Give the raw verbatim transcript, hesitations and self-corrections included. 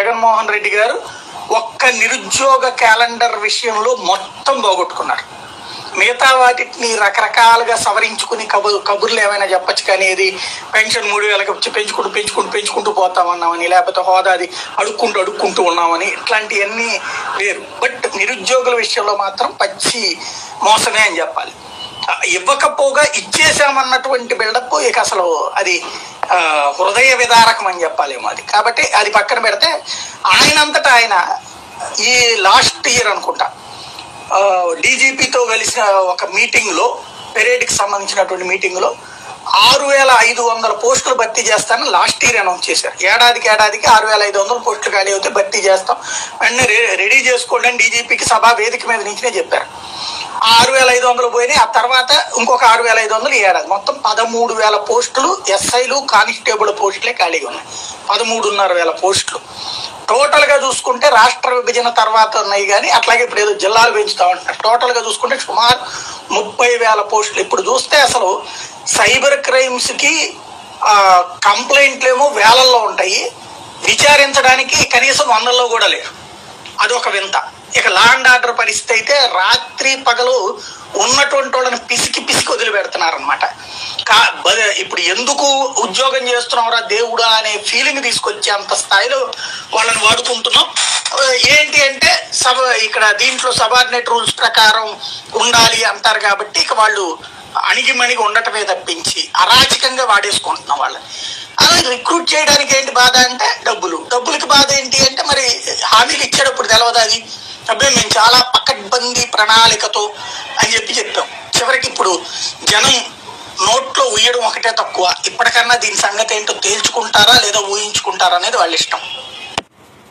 జగన్మోహన్ రెడ్డి గారు ఒక్క నిరుద్యోగ క్యాలెండర్ విషయంలో మొత్తం పోగొట్టుకున్నారు. మిగతా వాటిని రకరకాలుగా సవరించుకుని కబుర్ కబుర్లు ఏమైనా చెప్పచ్చు, కానీ ఇది పెన్షన్ మూడు వేలకు పెంచుకుంటూ పెంచుకుంటూ పెంచుకుంటూ పోతామన్నామని, లేకపోతే హోదాది అడుక్కుంటూ అడుక్కుంటూ ఉన్నామని, ఇట్లాంటివన్నీ వేరు. బట్ నిరుద్యోగుల విషయంలో మాత్రం పచ్చి మోసమే అని చెప్పాలి. ఇవ్వకపోగా ఇచ్చేసామన్నటువంటి బిల్డప్ ఇక అసలు అది హృదయ విదారకం అని చెప్పాలేమో అది. కాబట్టి అది పక్కన పెడితే ఆయనంతటా ఆయన ఈ లాస్ట్ ఇయర్ అనుకుంటా డీజీపీతో కలిసిన ఒక మీటింగ్లో, పెరేడ్కి సంబంధించినటువంటి మీటింగ్లో ఆరు వేల ఐదు వందల పోస్టులు భర్తీ చేస్తానని లాస్ట్ ఇయర్ అనౌన్స్ చేశారు. ఏడాదికి ఏడాదికి ఆరు వేల ఐదు వందల పోస్టులు ఖాళీ అవుతే భర్తీ చేస్తాం, వెంటనే రెడీ చేసుకోండి అని డీజీపీకి సభా వేదిక మీద నుంచినే చెప్పారు. ఆరు వేల ఐదు వందలు పోయినాయి. ఆ తర్వాత ఇంకొక ఆరు వేల ఐదు వందలు ఏడాది మొత్తం పదమూడు వేల పోస్టులు ఎస్ఐలు కానిస్టేబుల్ పోస్టులే ఖాళీగా ఉన్నాయి. పదమూడున్నర వేల పోస్టులు టోటల్ గా చూసుకుంటే రాష్ట్ర విభజన తర్వాత ఉన్నాయి, కానీ అట్లాగే ఇప్పుడు ఏదో జిల్లాలు పెంచుతా ఉంటున్నారు. టోటల్ గా చూసుకుంటే సుమారు ముప్పై వేల పోస్టులు. ఇప్పుడు చూస్తే అసలు సైబర్ క్రైమ్స్ కి ఆ కంప్లైంట్లు ఏమో వేలల్లో ఉంటాయి, విచారించడానికి కనీసం వందల్లో కూడా లేరు. అదొక వింత. ఇక లా అండ్ ఆర్డర్ పరిస్థితి అయితే రాత్రి పగలు ఉన్నటువంటి వాళ్ళని పిసికి పిసికి వదిలిపెడుతున్నారు అనమాట. కా ఇప్పుడు ఎందుకు ఉద్యోగం చేస్తున్నావురా దేవుడా అనే ఫీలింగ్ తీసుకొచ్చే అంత స్థాయిలో వాళ్ళని వాడుకుంటున్నాం. ఏంటి అంటే సబ ఇక్కడ దీంట్లో సబార్డినేట్ రూల్స్ ప్రకారం ఉండాలి అంటారు కాబట్టి ఇక వాళ్ళు అణిగిమణిగి ఉండటమే తప్పించి అరాచకంగా వాడేసుకుంటున్నాం వాళ్ళని. అలా రిక్రూట్ చేయడానికి ఏంటి బాధ అంటే డబ్బులు. డబ్బులకి బాధ ఏంటి అంటే మరి హామీలు ఇచ్చేటప్పుడు తెలవదు అది. అబ్బాయి మేము చాలా పకడ్బందీ ప్రణాళికతో అని చెప్పి చెప్పాం. చివరికి ఇప్పుడు జనం నోట్లో ఊయడం ఒకటే తక్కువ. ఇప్పటికన్నా దీని సంగతి ఏంటో తేల్చుకుంటారా లేదా ఊహించుకుంటారా అనేది వాళ్ళ ఇష్టం.